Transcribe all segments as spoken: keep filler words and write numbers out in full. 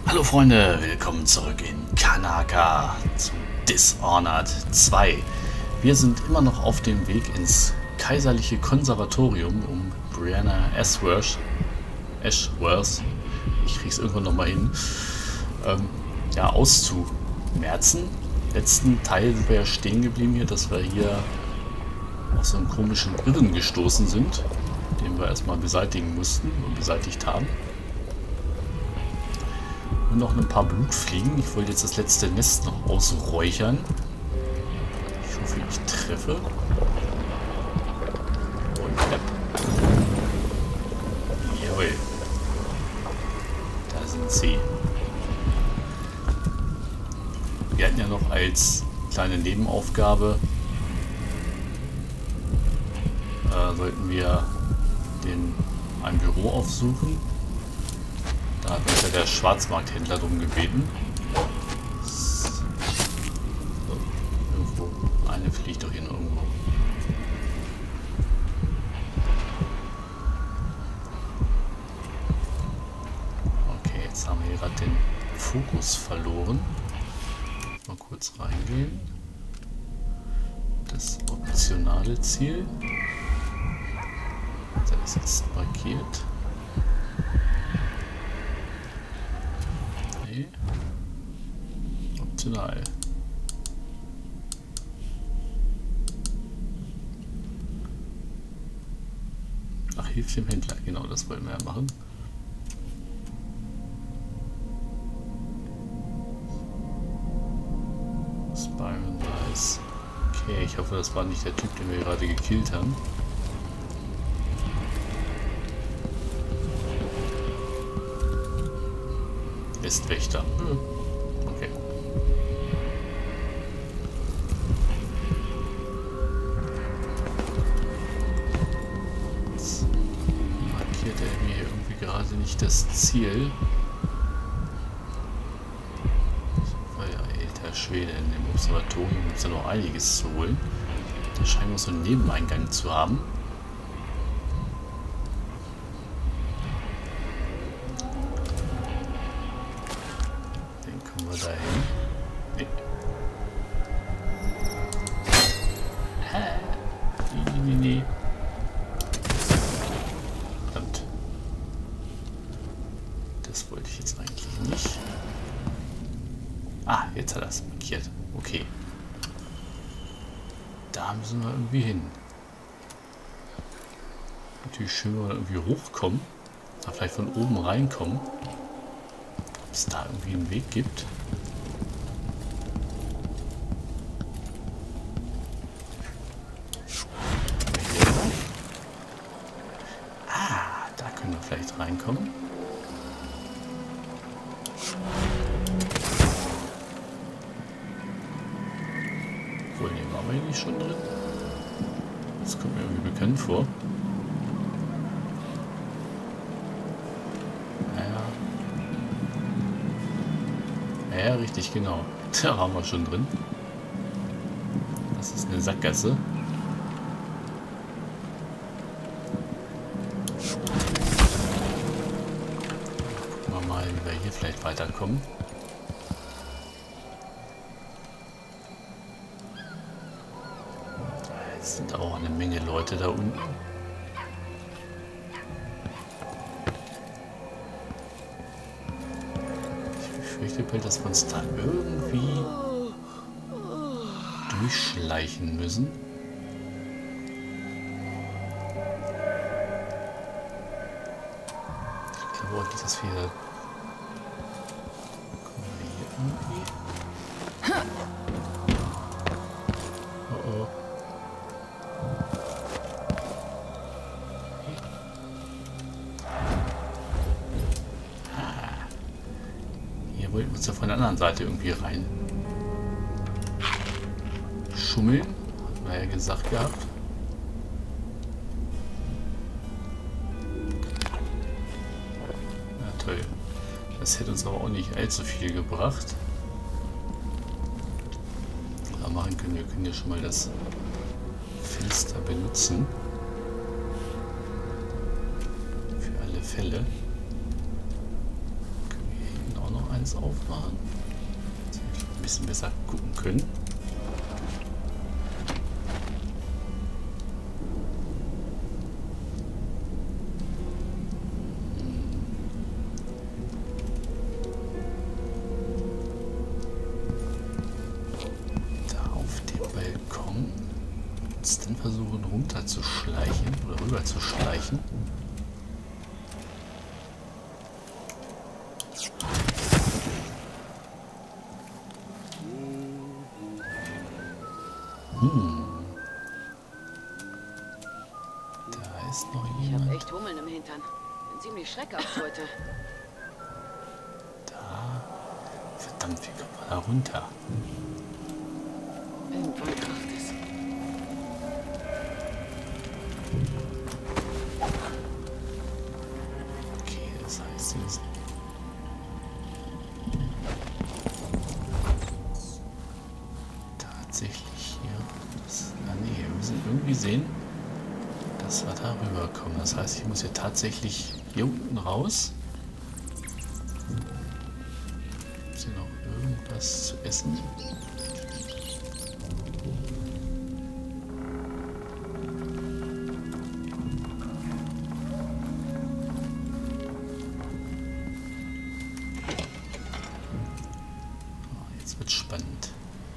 Hallo Freunde, willkommen zurück in Kanaka zu Dishonored zwei. Wir sind immer noch auf dem Weg ins kaiserliche Konservatorium, um Brianna Ashworth, Ashworth, ich krieg's irgendwann nochmal hin, ähm, ja, auszumerzen. Im letzten Teil sind wir ja stehen geblieben hier, dass wir hier auf so einen komischen Irren gestoßen sind, den wir erstmal beseitigen mussten und beseitigt haben. Und noch ein paar Blutfliegen. Ich wollte jetzt das letzte Nest noch ausräuchern. Ich hoffe, ich treffe. Und ja. Jawohl. Da sind sie. Wir hatten ja noch als kleine Nebenaufgabe, äh, sollten wir den, ein Büro aufsuchen. Da hat uns ja der Schwarzmarkthändler drum gebeten. So, irgendwo. Eine fliegt doch hier nur irgendwo. Okay, jetzt haben wir hier gerade den Fokus verloren. Mal kurz reingehen. Das optionale Ziel. Das ist jetzt markiert. Optional. Ach, hilft dem Händler. Genau, das wollen wir ja machen. Byron Nice. Okay, ich hoffe, das war nicht der Typ, den wir gerade gekillt haben. Westwächter. Hm. Okay. Jetzt markiert er mir hier irgendwie gerade nicht das Ziel. Oh ja, alter Schwede, in dem Observatorium gibt es ja noch einiges zu holen. Da scheinen wir so einen Nebeneingang zu haben. Das wollte ich jetzt eigentlich nicht. Ah, jetzt hat er es markiert. Okay. Da müssen wir irgendwie hin. Natürlich schön, wenn wir irgendwie hochkommen. Da vielleicht von oben reinkommen. Ob es da irgendwie einen Weg gibt. Ah, da können wir vielleicht reinkommen. Obwohl, ne, waren wir hier nicht schon drin? Das kommt mir irgendwie bekannt vor. Naja. Ja, richtig, genau. Da waren wir schon drin. Das ist eine Sackgasse. Gucken wir mal, wie wir hier vielleicht weiterkommen. Es sind auch eine Menge Leute da unten. Ich fürchte bald, dass wir uns da irgendwie durchschleichen müssen. Ich glaube auch nicht, dass wir... Gucken wir hier irgendwie... Oh oh. Wollten wir uns ja von der anderen Seite irgendwie rein schummeln, hatten wir ja gesagt gehabt. Ja, toll. Das hätte uns aber auch nicht allzu viel gebracht. Aber machen können wir können ja schon mal das Fenster benutzen. Für alle Fälle. alles aufmachen. Dass wir ein bisschen besser gucken können. Dann versuchen runter zu schleichen oder rüber zu schleichen. Hm. Da ist noch jemand. Ich hab echt Hummeln im Hintern. Bin ziemlich schreckhaft heute. Da. Verdammt, wie kommt man da runter? Irgendwann kracht es. Okay, das heißt, wir müssen tatsächlich hier. Das, ah nee, wir müssen irgendwie sehen, dass wir da rüberkommen. Das heißt, ich muss hier tatsächlich hier unten raus. Ist hier noch irgendwas zu essen? Jetzt wird spannend.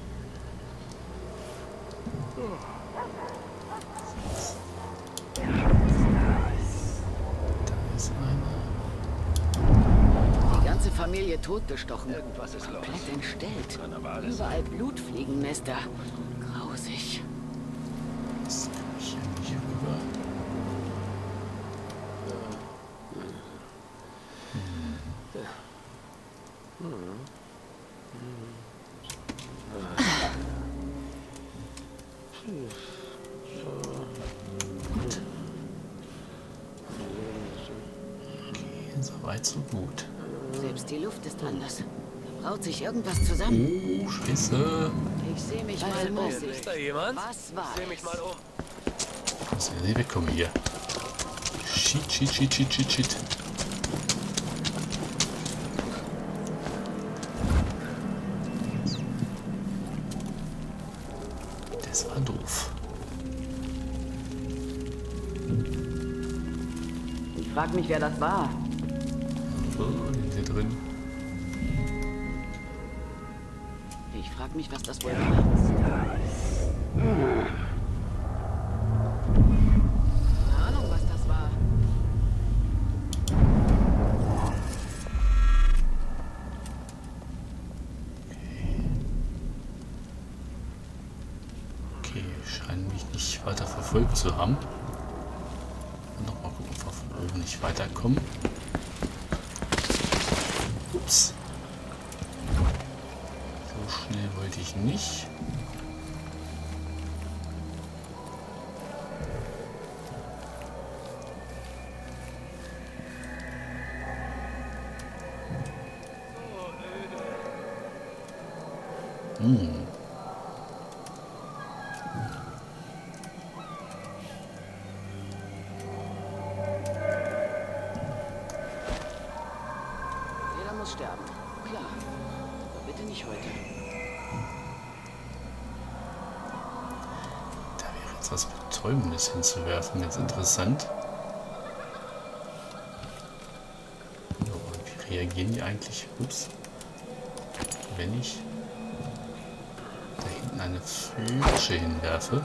Da ist einer. Die ganze Familie totgestochen. Irgendwas ist los. Komplett entstellt. Karnevales. Überall Blutfliegennester. Grausig. Das kann ich hier nicht rüber. Okay, so weit, so gut. Selbst die Luft ist anders. Da braut sich irgendwas zusammen. Oh, Scheiße. Ich sehe mich mal um. Ist da jemand? Was war Seh mich mal um. Muss ja nicht wegkommen hier. Shit, shit, shit, shit, shit, shit. Das war doof. Ich frag mich, wer das war. Oh, sind hier drin. Ich frag mich, was das wohl war. Keine Ahnung, was das war. Okay, scheinen mich nicht weiter verfolgt zu haben. Nochmal gucken, ob wir von oben nicht weiterkommen. Ups. So schnell wollte ich nicht. Hm. Jeder muss sterben. Klar. Aber bitte nicht heute. Da wäre jetzt was Betäubendes hinzuwerfen. Jetzt interessant. So, wie reagieren die eigentlich? Ups. Wenn ich da hinten eine Flasche hinwerfe.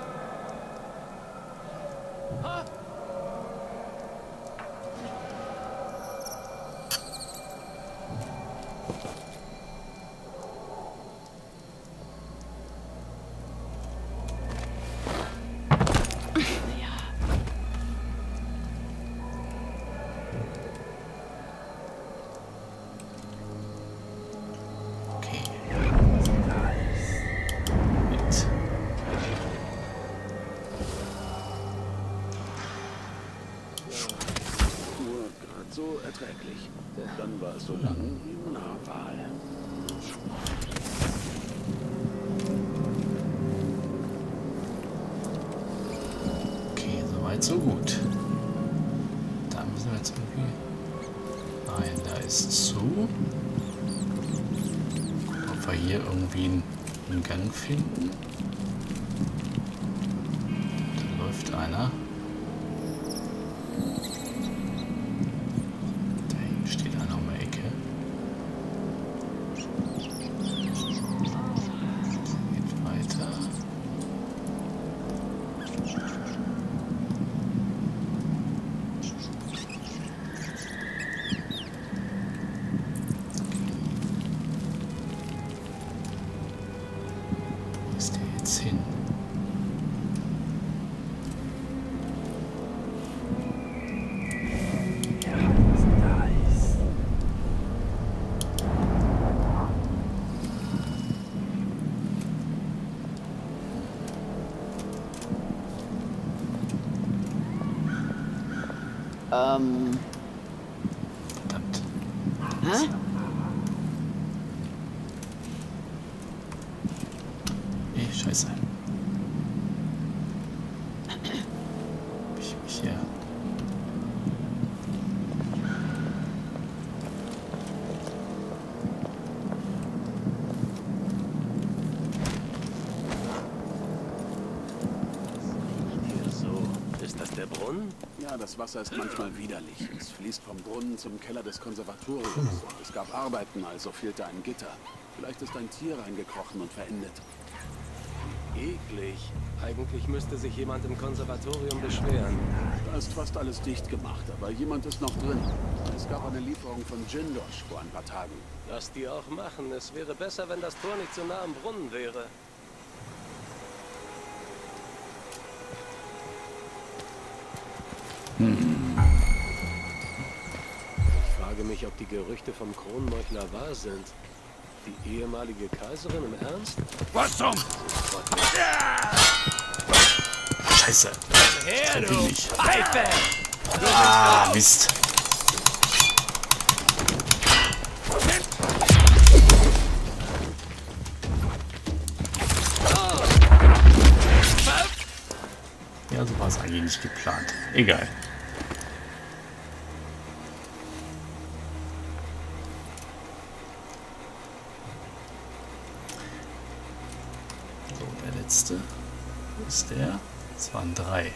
Okay. Mit. Nur gerade so erträglich. Dann war es so lang wie Narwal. Okay, soweit, so gut. Da müssen wir jetzt irgendwie... Nein, da ist zu. wir hier irgendwie einen, einen Gang finden. Da läuft einer. Da hinten steht einer um die Ecke. Geht weiter. Wo ist der jetzt hin? Ähm. Verdammt. Hä? Ey, scheiße. Hab ich mich hier... Hier so. Ist das der Brunnen? Ja, das Wasser ist manchmal widerlich. Es fließt vom Brunnen zum Keller des Konservatoriums. Und es gab Arbeiten, also fehlte ein Gitter. Vielleicht ist ein Tier reingekrochen und verendet. Eklig. Eigentlich müsste sich jemand im Konservatorium beschweren. Da ist fast alles dicht gemacht, aber jemand ist noch drin. Es gab eine Lieferung von Jindosh vor ein paar Tagen. Lass die auch machen. Es wäre besser, wenn das Tor nicht so nah am Brunnen wäre. Ich frage mich, ob die Gerüchte vom Kronmeuchler wahr sind. Die ehemalige Kaiserin im Ernst? Was zum? Scheiße. Her, du Pfeife! Ah, Mist. Ja, so war es eigentlich nicht geplant. Egal. So, der letzte. Wo ist der? Es waren drei.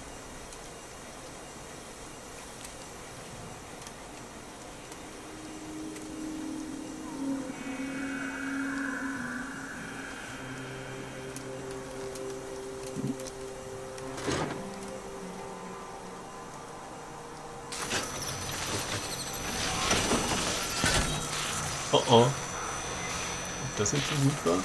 Oh oh. Ob das jetzt so gut war?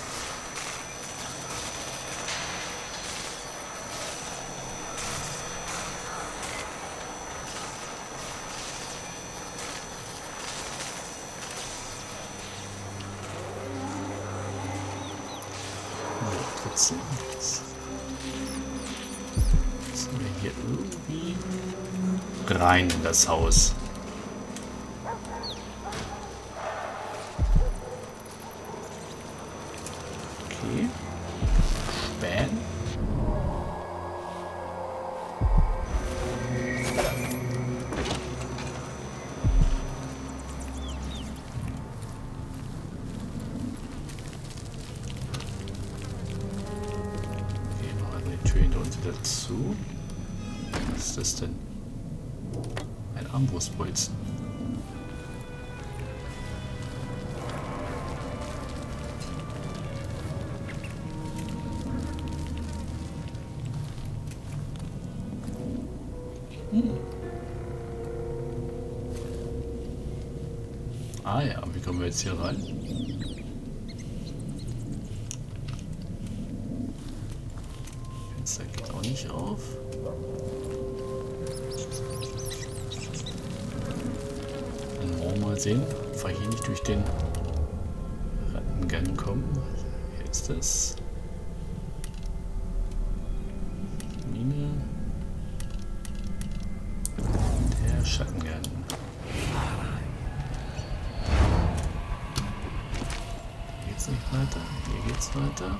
Trotzdem. Müssen wir hier irgendwie rein in das Haus. Okay. Spähen. Dazu. Was ist das denn? Ein Armbrustbolzen. Hm. Ah ja, wie kommen wir jetzt hier rein? Fenster geht auch nicht auf. Dann wollen wir mal sehen, ob wir hier nicht durch den Rattengang kommen. Hier ist das. Mine. Der Schattengang. Hier geht's nicht weiter. Hier geht's weiter.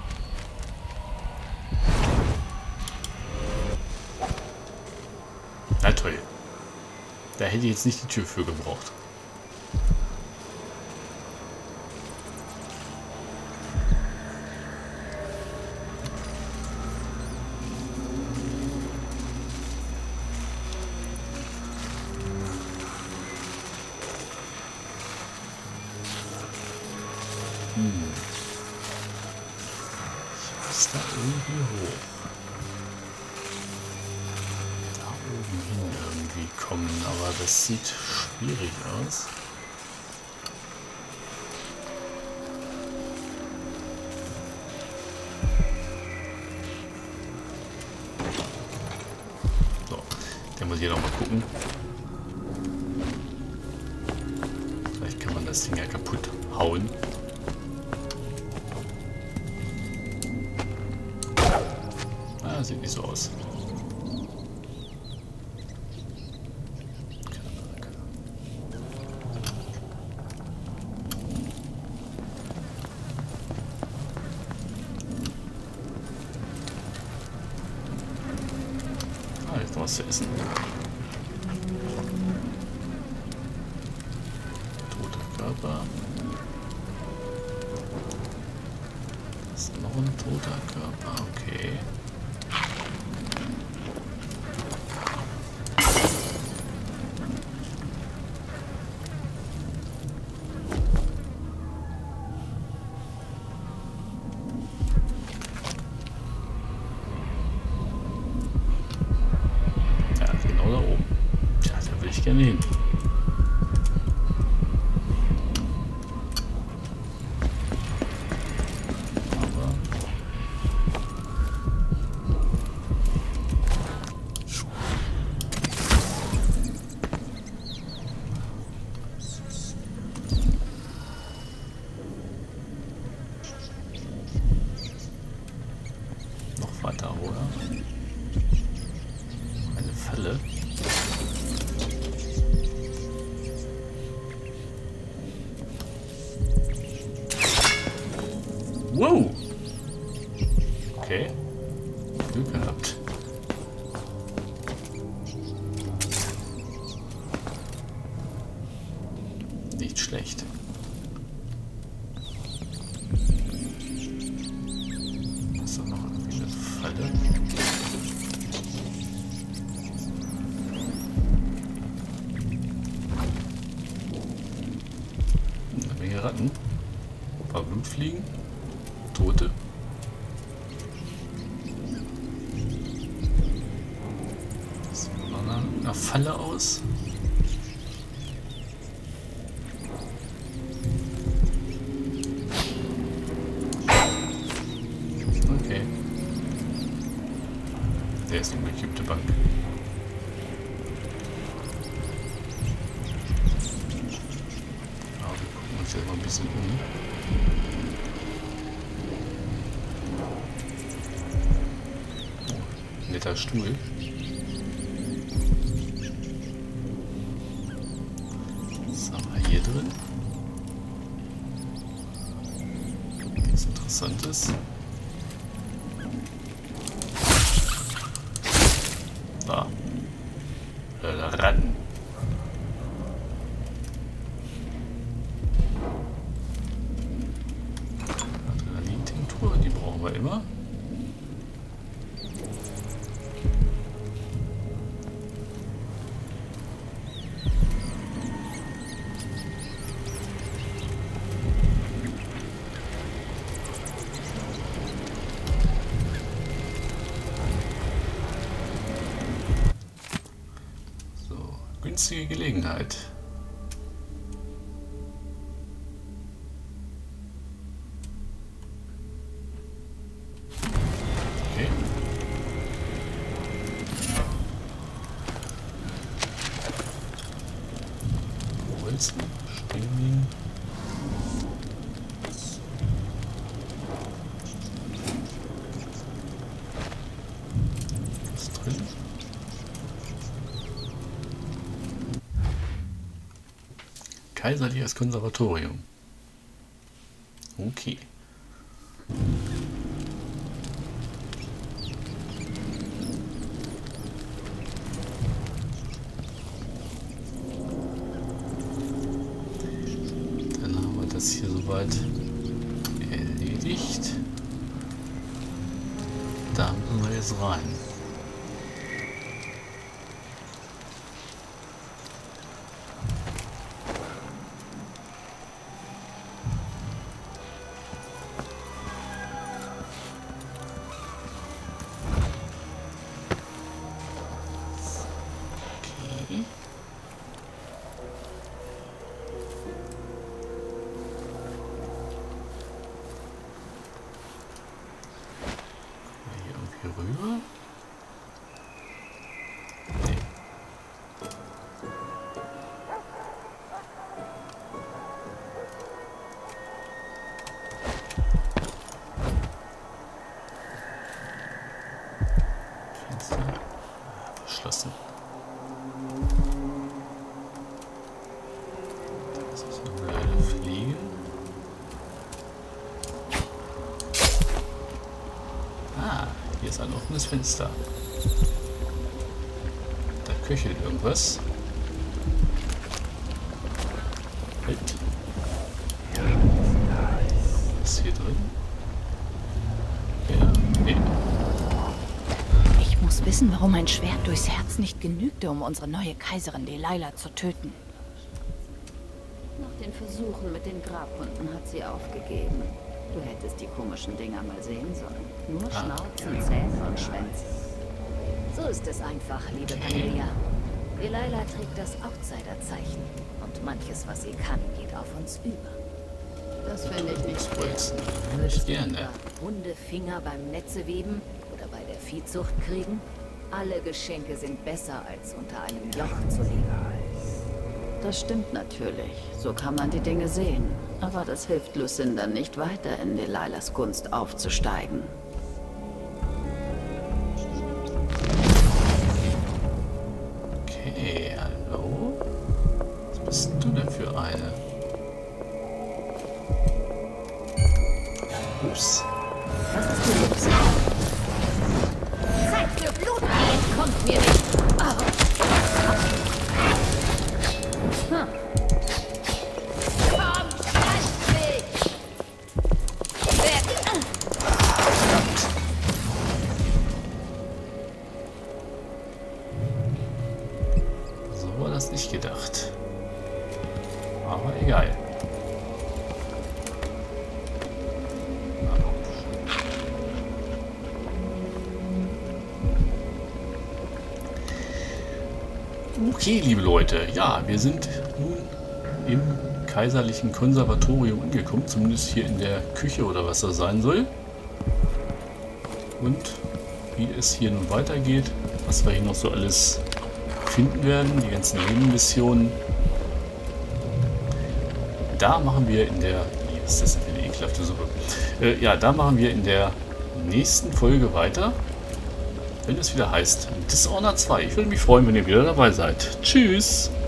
Na toll. Da hätte ich jetzt nicht die Tür für gebraucht. Hm. Ich muss da irgendwie hoch. Da oben hin irgendwie kommen, aber das sieht schwierig aus. So, der muss hier noch mal gucken. Vielleicht kann man das Ding ja kaputt hauen. Ah, sieht nicht so aus. Ah, jetzt noch was zu essen. Toter Körper. Das ist noch ein toter Körper, okay. Ja, genau da oben. Tja, da will ich gerne hin. Weiter, oder? Eine Falle. Wow! Okay. Glück gehabt. Nicht schlecht. Ist da noch irgendwie eine Falle? Eine Menge Ratten. Ein paar Blutfliegen. Tote. Das sieht noch nach einer Falle aus. Okay. Der ist eine umgekippte Bank. Ja, wir gucken uns jetzt mal ein bisschen um. Oh, netter Stuhl. Was haben wir hier drin? Nichts Interessantes. Da. Äh, Ratten. Adrenalin-Tinktur, die brauchen wir immer. Günstige Gelegenheit. Okay. Bolzen, Strängling. Was ist drin? Kaiserliches Konservatorium. Okay. Dann haben wir das hier soweit erledigt. Da müssen wir jetzt rein. Hier ist ein offenes Fenster. Da köchelt irgendwas. Halt. Was ist hier drin? Ja, nee. Ich muss wissen, warum mein Schwert durchs Herz nicht genügte, um unsere neue Kaiserin Delilah zu töten. Nach den Versuchen mit den Grabhunden hat sie aufgegeben. Du hättest die komischen Dinger mal sehen sollen. Nur Ah. Schnauzen, Zähne und Schwänze. So ist es einfach, liebe Cornelia. Delilah trägt das Outsider-Zeichen. Und manches, was sie kann, geht auf uns über. Das finde ich nicht fair. Wilson. Würdest du Gerne. lieber Hundefinger beim Netzeweben oder bei der Viehzucht kriegen? Alle Geschenke sind besser, als unter einem Joch zu leben. Das stimmt natürlich. So kann man die Dinge sehen. Aber das hilft Lucinda nicht weiter, in Delilahs Gunst aufzusteigen. Okay, hallo? Was bist du denn für eine? Ups. Was ist hier los? Zeit für Blut, die entkommt mir nicht. Ah. Hm. Komm, schreib mich! Wer- So war das nicht gedacht. Aber egal. Okay, liebe Leute, ja, wir sind nun im kaiserlichen Konservatorium angekommen, zumindest hier in der Küche oder was das sein soll. Und wie es hier nun weitergeht, was wir hier noch so alles finden werden, die ganzen Nebenmissionen, da machen wir in der, was ist das denn für eine ekelhafte Suppe? Äh, ja, da machen wir in der nächsten Folge weiter, wenn es wieder heißt Dishonored zwei. Ich würde mich freuen, wenn ihr wieder dabei seid. Tschüss!